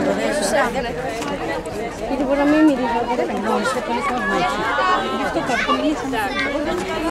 Γιατί μπορεί να μην μυρίζει, δεν γνώρισε πολύ κόσμο έτσι. Γι' αυτό κάπου μιλήσαμε.